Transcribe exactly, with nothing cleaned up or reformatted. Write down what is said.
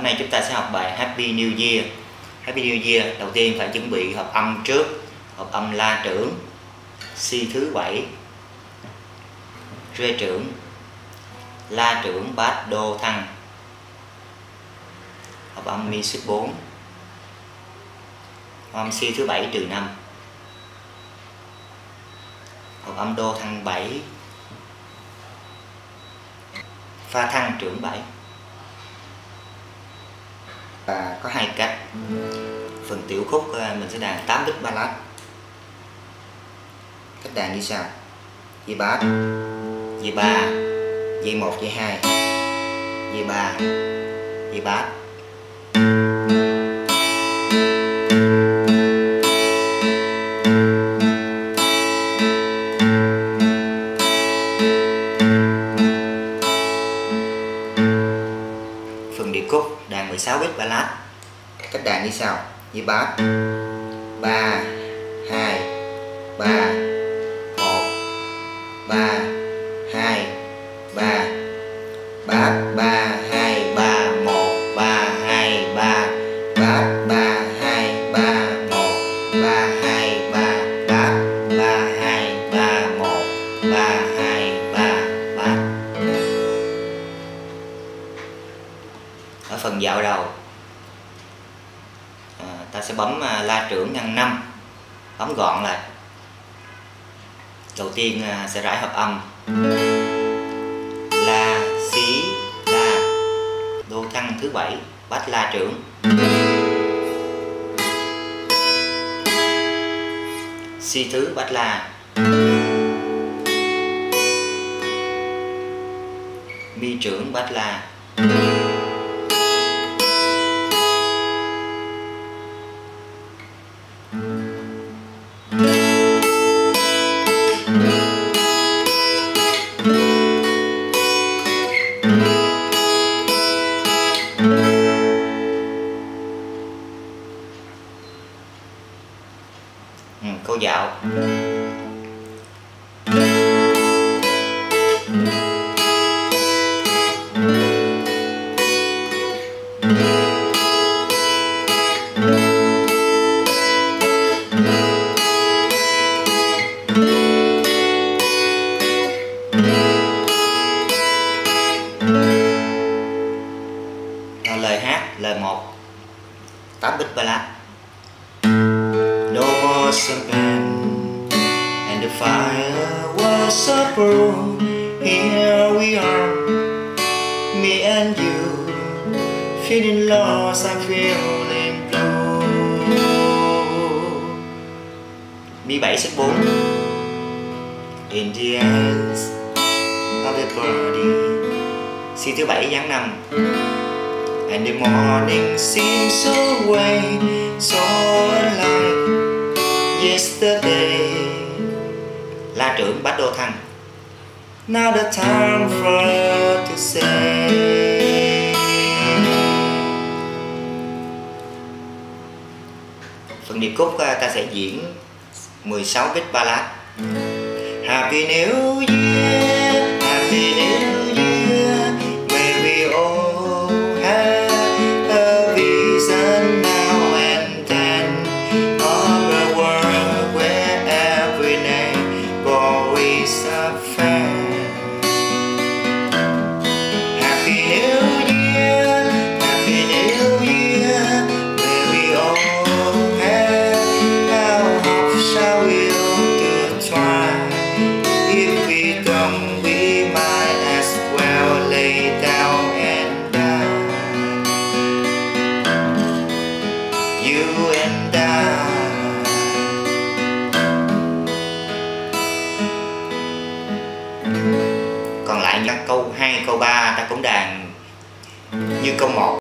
nay chúng ta sẽ học bài Happy New Year. Happy New Year đầu tiên phải chuẩn bị hợp âm trước. Hợp âm La trưởng, Si thứ bảy, Rê trưởng, La trưởng, Bass, Đô, Thăng. Hợp âm Mi suýt bốn, hợp âm Si thứ bảy trừ năm, hợp âm Đô Thăng bảy, Pha Thăng trưởng bảy. Và có hai cách. Phần tiểu khúc mình sẽ đàn tám bit ballad. Cách đàn như sau: dây bass, dây ba, dây một, dây hai, dây ba, dây bass. Phần điệp khúc đàn mười sáu bit ballad. Cách đàn như sau: dây bass ba, hai, ba, một, ba, hai, ba, bass ba, hai, ba, một, ba, hai, ba, bass ba, hai, ba, một, ba, hai, ba, bass ba, hai, ba, một, ba, hai, ba, bass. Ở phần dạo đầu à, ta sẽ bấm La trưởng ngăn năm, bấm gọn lại. Đầu tiên sẽ rải hợp âm La, Si, La, Đô Thăng thứ bảy, Bass La trưởng, Si thứ Bass La, Mi trưởng Bass La, ừ, câu dạo. Lời hát, lời một, tám bit ballad. No more champagne and the fire was so blue. Here we are, me and you, feeling lost and feeling blue. Mi bảy suýt bốn. In the end of the party, Si thứ bảy dáng năm. And the morning seems so way, so unlike yesterday. La trưởng, Bass Đô Thăng. Now the time for her to say. Phần điệp khúc ta sẽ diễn mười sáu bit ballad. Happy New Year, Happy New Year, may we all have a vision now and then of a world where every neighbor is a friend. Happy New Year, Happy New Year, may we all have our hope shall we to try. If we don't, we might as well lay down and die. You and I. Còn lại các câu hai, câu ba ta cũng đàn như câu một.